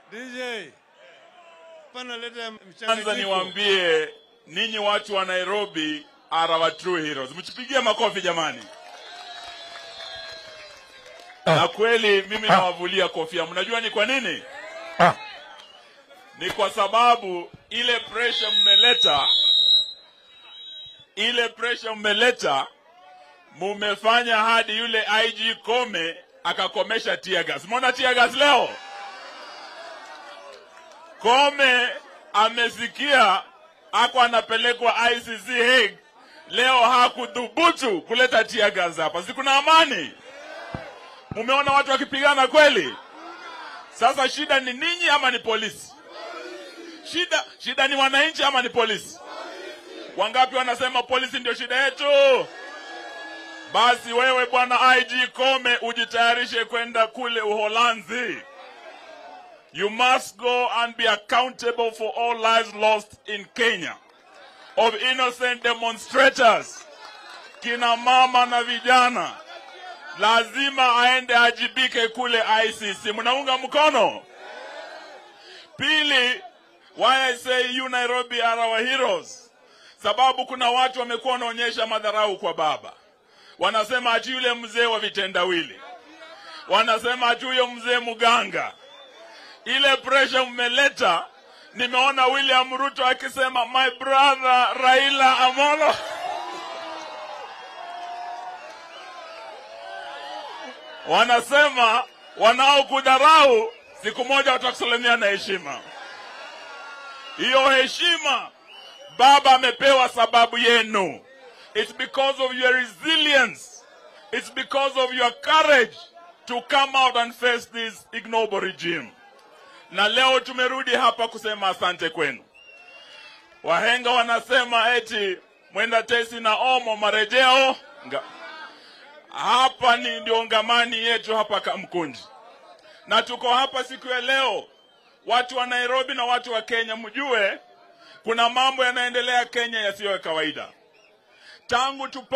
DJ. Kwanza niwaambie ninyi watu wa Nairobi are our true heroes. Mchipigie makofi jamani. Na kweli mimi nawavulia kofia. Mnajua ni kwa nini? Ni kwa sababu ile pressure mmeleta mumefanya hadi yule IG Koome akakomesha tear gas. Umeona tear gas leo? Koome amesikia ako anapelekwa ICC Hague. Leo hakudhubutu kuleta tear gas hapa. Si kuna amani? Mumeona watu wakipigana kweli? Sasa shida ni ninyi ama ni polisi? Shida ni wananchi ama ni polisi? Wangapi wanasema polisi ndio shida yetu? Basi wewe bwana IG Koome ujitayarishe kwenda kule Uholanzi. You must go and be accountable for all lives lost in Kenya of innocent demonstrators, kina mama na vijana. Lazima aende ajibike kule ICC. Mnaunga mkono? Pili, why I say you Nairobi are our heroes? Sababu kuna watu wamekuwa wanaonyesha madharau kwa baba. Wanasema ati yule mzee wa vitendawili. Wanasema ati yule mzee muganga. Ile pressure mmeleta, nimeona William Ruto akisema my brother Raila Amolo. Wanasema wanaokudharau siku moja watakusalimia na heshima. Hiyo heshima baba amepewa sababu yenu. It's because of your resilience. It's because of your courage to come out and face this ignoble regime. Na leo tumerudi hapa kusema asante kwenu. Wahenga wanasema eti mwenda tesi na omo marejeo. Hapa ni ndio ngamani yetu hapa Kamkunji. Na tuko hapa siku ya leo. Watu wa Nairobi na watu wa Kenya mjue kuna mambo yanaendelea Kenya yasiyo ya kawaida. Tangu